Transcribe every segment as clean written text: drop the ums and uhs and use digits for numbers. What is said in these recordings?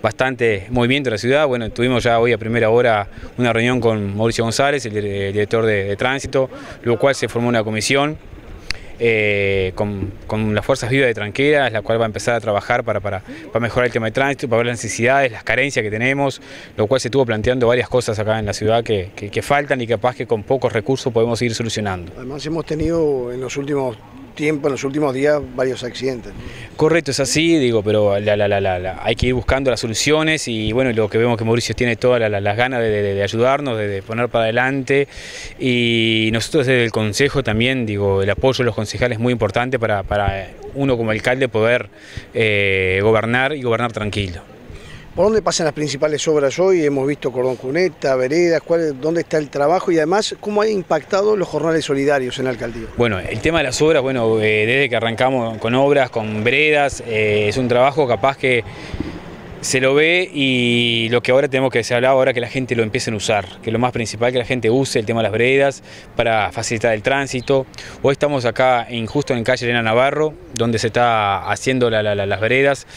bastante movimiento en la ciudad. Bueno, tuvimos ya hoy a primera hora una reunión con Mauricio González, el director de tránsito, luego cual se formó una comisión con las fuerzas vivas de Tranqueras, la cual va a empezar a trabajar para mejorar el tema de tránsito, para ver las necesidades, las carencias que tenemos, lo cual se estuvo planteando varias cosas acá en la ciudad que faltan y capaz que con pocos recursos podemos ir solucionando. Además hemos tenido en los últimos tiempos, en los últimos días, varios accidentes. Correcto, es así, digo, pero hay que ir buscando las soluciones y bueno, lo que vemos que Mauricio tiene todas las ganas de ayudarnos, de poner para adelante, y nosotros desde el Consejo también, digo, el apoyo de los concejales es muy importante para uno como alcalde poder gobernar y gobernar tranquilo. ¿Por dónde pasan las principales obras hoy? Hemos visto cordón cuneta, veredas, ¿dónde está el trabajo? Y además, ¿cómo han impactado los jornales solidarios en la alcaldía? Bueno, el tema de las obras, bueno, desde que arrancamos con obras, con veredas, es un trabajo capaz que se lo ve, y lo que ahora tenemos que hablar ahora que la gente lo empiece a usar, que lo más principal que la gente use el tema de las veredas para facilitar el tránsito. Hoy estamos acá justo en calle Elena Navarro, donde se está haciendo las veredas,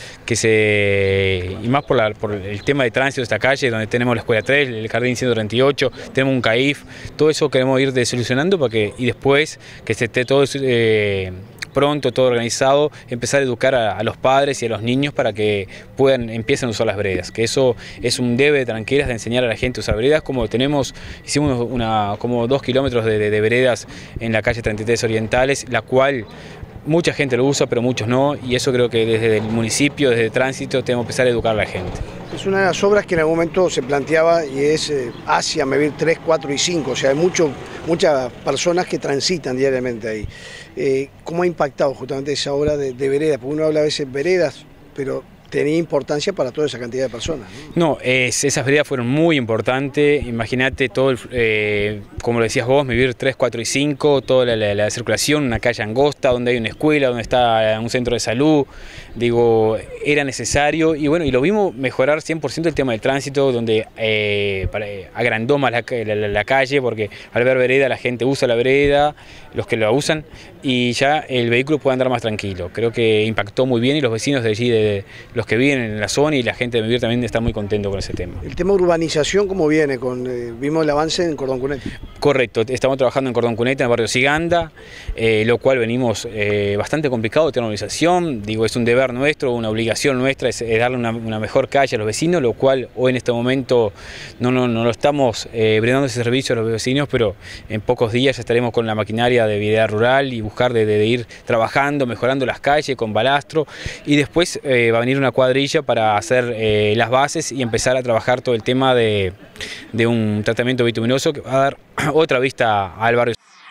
y más por el tema de tránsito de esta calle, donde tenemos la escuela 3, el jardín 138, tenemos un CAIF, todo eso queremos ir solucionando y después que se esté todo pronto, todo organizado, empezar a educar a los padres y a los niños para que empiecen a usar las veredas, que eso es un debe de Tranqueras, de enseñar a la gente a usar veredas, como hicimos como 2 kilómetros de veredas en la calle 33 Orientales, la cual mucha gente lo usa, pero muchos no, y eso creo que desde el municipio, desde el tránsito, tenemos que empezar a educar a la gente. Es una de las obras que en algún momento se planteaba, y es hacia medir 3, 4 y 5, o sea, hay muchas personas que transitan diariamente ahí. ¿Cómo ha impactado justamente esa obra de veredas? Porque uno habla a veces veredas, pero tenía importancia para toda esa cantidad de personas, ¿no? Esas veredas fueron muy importantes. Imagínate todo, como lo decías vos, vivir 3, 4 y 5, toda la circulación, una calle angosta, donde hay una escuela, donde está un centro de salud. Digo, era necesario, y bueno, y lo vimos mejorar 100% el tema del tránsito, donde agrandó más la calle, porque al ver vereda la gente usa la vereda, los que la usan, y ya el vehículo puede andar más tranquilo. Creo que impactó muy bien, y los vecinos de allí, los que viven en la zona y la gente de Vivir también está muy contento con ese tema. El tema urbanización, ¿cómo viene? Vimos el avance en Cordón Cuneta. Correcto, estamos trabajando en Cordón Cuneta, en el barrio Siganda, lo cual venimos bastante complicado de tener una urbanización. Digo, es un deber nuestro, una obligación nuestra, es darle una mejor calle a los vecinos, lo cual hoy en este momento no lo estamos brindando ese servicio a los vecinos, pero en pocos días ya estaremos con la maquinaria de vida rural y buscar de ir trabajando, mejorando las calles con balastro, y después va a venir una cuadrilla para hacer las bases y empezar a trabajar todo el tema de un tratamiento bituminoso que va a dar otra vista al barrio.